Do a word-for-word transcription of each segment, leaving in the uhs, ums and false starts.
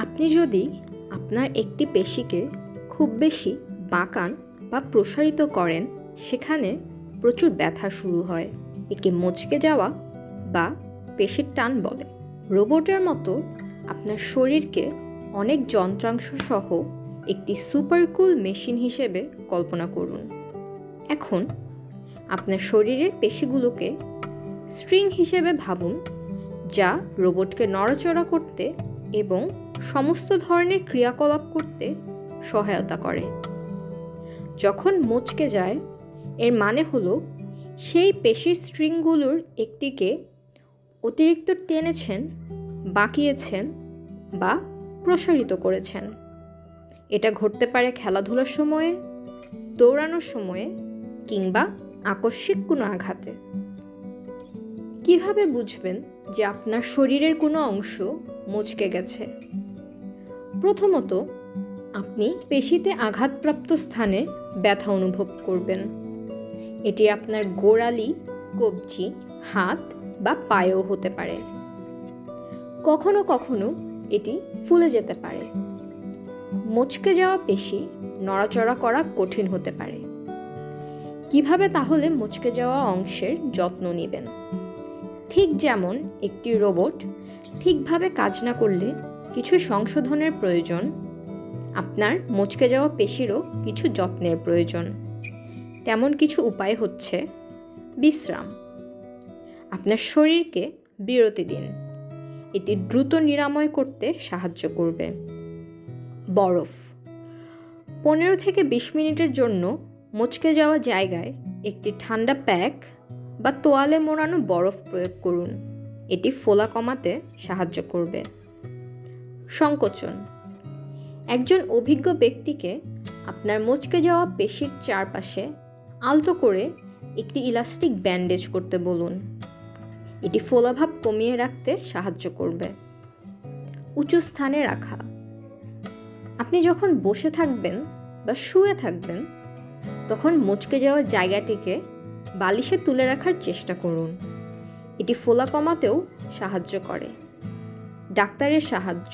আপনি যদি আপনার একটি পেশিকে খুব বেশি বাঁকান বা প্রসারিত করেন, সেখানে প্রচুর ব্যথা শুরু হয়। একে মচকে যাওয়া বা পেশির টান বলে। রোবটের মতো আপনার শরীরকে অনেক যন্ত্রাংশ সহ একটি সুপার কুল মেশিন হিসেবে কল্পনা করুন। এখন আপনার শরীরের পেশিগুলোকে স্ট্রিং হিসেবে ভাবুন, যা রোবটকে নড়াচড়া করতে এবং সমস্ত ধরনের ক্রিয়াকলাপ করতে সহায়তা করে। যখন মচকে যায়, এর মানে হলো সেই পেশির স্ট্রিংগুলোর একটিকে অতিরিক্ত টেনেছেন, বাঁকিয়েছেন বা প্রসারিত করেছেন। এটা ঘটতে পারে খেলাধুলার সময়ে, দৌড়ানোর সময়ে কিংবা আকস্মিক কোনো আঘাতে। কিভাবে বুঝবেন যে আপনার শরীরের কোনো অংশ মচকে গেছে? প্রথমত, আপনি পেশিতে আঘাতপ্রাপ্ত স্থানে ব্যথা অনুভব করবেন। এটি আপনার গোড়ালি, কবজি, হাত বা পায়েও হতে পারে। কখনো কখনো এটি ফুলে যেতে পারে। মচকে যাওয়া পেশি নড়াচড়া করা কঠিন হতে পারে। কিভাবে তাহলে মচকে যাওয়া অংশের যত্ন নেবেন? ঠিক যেমন একটি রোবট ঠিকভাবে কাজ না করলে কিছু সংশোধনের প্রয়োজন, আপনার মচকে যাওয়া পেশিরও কিছু যত্নের প্রয়োজন। তেমন কিছু উপায় হচ্ছে বিশ্রাম। আপনার শরীরকে বিরতি দিন, এটি দ্রুত নিরাময় করতে সাহায্য করবে। বরফ। পনেরো থেকে বিশ মিনিটের জন্য মচকে যাওয়া জায়গায় একটি ঠান্ডা প্যাক বা তোয়ালে মোড়ানো বরফ প্রয়োগ করুন। এটি ফোলা কমাতে সাহায্য করবে। সংকোচন। একজন অভিজ্ঞ ব্যক্তিকে আপনার মচকে যাওয়া পেশির চারপাশে আলতো করে একটি ইলাস্টিক ব্যান্ডেজ করতে বলুন। এটি ফোলাভাব কমিয়ে রাখতে সাহায্য করবে। উঁচু স্থানে রাখা। আপনি যখন বসে থাকবেন বা শুয়ে থাকবেন, তখন মচকে যাওয়া জায়গাটিকে বালিশে তুলে রাখার চেষ্টা করুন। এটি ফোলা কমাতেও সাহায্য করে। ডাক্তারের সাহায্য।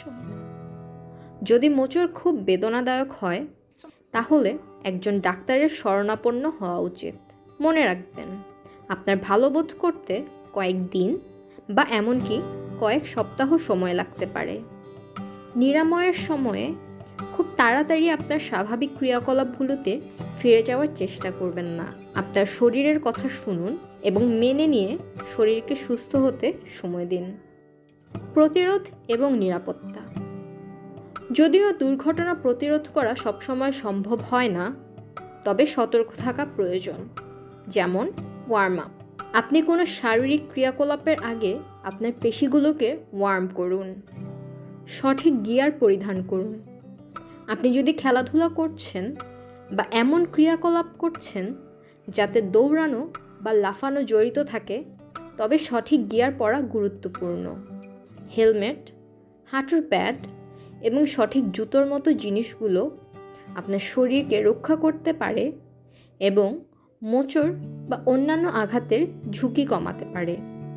যদি মোচড় খুব বেদনাদায়ক হয়, তাহলে একজন ডাক্তারের শরণাপন্ন হওয়া উচিত। মনে রাখবেন, আপনার ভালো বোধ করতে কয়েক দিন বা এমনকি কয়েক সপ্তাহ সময় লাগতে পারে। নিরাময়ের সময়ে খুব তাড়াতাড়ি আপনার স্বাভাবিক ক্রিয়াকলাপগুলোতে ফিরে যাওয়ার চেষ্টা করবেন না। আপনার শরীরের কথা শুনুন এবং মেনে নিয়ে শরীরকে সুস্থ হতে সময় দিন। প্রতিরোধ এবং নিরাপত্তা। যদিও দুর্ঘটনা প্রতিরোধ করা সবসময় সম্ভব হয় না, তবে সতর্ক থাকা প্রয়োজন। যেমন ওয়ার্ম আপ। আপনি কোনো শারীরিক ক্রিয়াকলাপের আগে আপনার পেশিগুলোকে ওয়ার্ম করুন। সঠিক গিয়ার পরিধান করুন। আপনি যদি খেলাধুলা করছেন বা এমন ক্রিয়াকলাপ করছেন যাতে দৌড়ানো বা লাফানো জড়িত থাকে, তবে সঠিক গিয়ার পরা গুরুত্বপূর্ণ। হেলমেট, হাঁটুর প্যাড এবং সঠিক জুতোর মতো জিনিসগুলো আপনার শরীরকে রক্ষা করতে পারে এবং মোচড় বা অন্যান্য আঘাতের ঝুঁকি কমাতে পারে।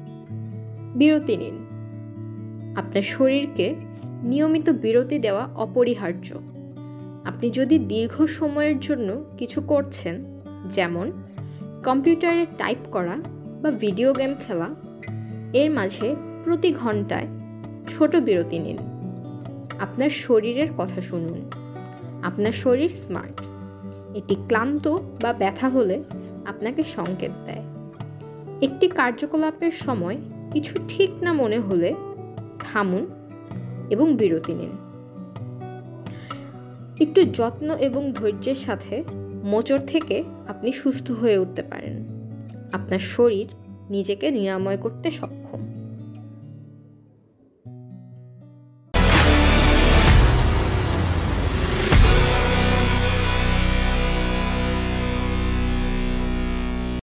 বিরতি নিন। আপনার শরীরকে নিয়মিত বিরতি দেওয়া অপরিহার্য। আপনি যদি দীর্ঘ সময়ের জন্য কিছু করছেন, যেমন কম্পিউটারে টাইপ করা বা ভিডিও গেম খেলা, এর মাঝে প্রতি ঘন্টায় ছোট বিরতি নিন। আপনার শরীরের কথা শুনুন। আপনার শরীর স্মার্ট। এটি ক্লান্ত বা ব্যথা হলে আপনাকে সংকেত দেয়। একটি কার্যকলাপের সময় কিছু ঠিক না মনে হলে থামুন এবং বিরতি নিন। একটু যত্ন এবং ধৈর্যের সাথে মোচড় থেকে আপনি সুস্থ হয়ে উঠতে পারেন। আপনার শরীর নিজেকে নিরাময় করতে সক্ষম।